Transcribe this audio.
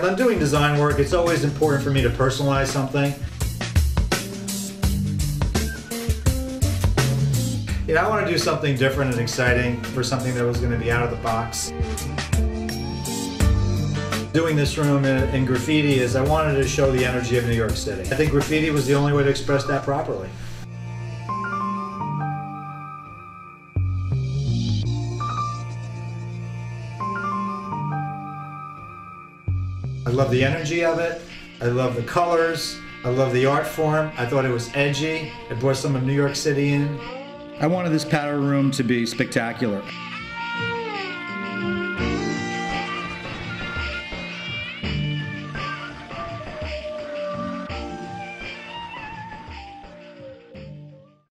When I'm doing design work, it's always important for me to personalize something. You know, I want to do something different and exciting for something that was going to be out of the box. Doing this room in graffiti is I wanted to show the energy of New York City. I think graffiti was the only way to express that properly. I love the energy of it. I love the colors. I love the art form. I thought it was edgy. It brought some of New York City in. I wanted this powder room to be spectacular.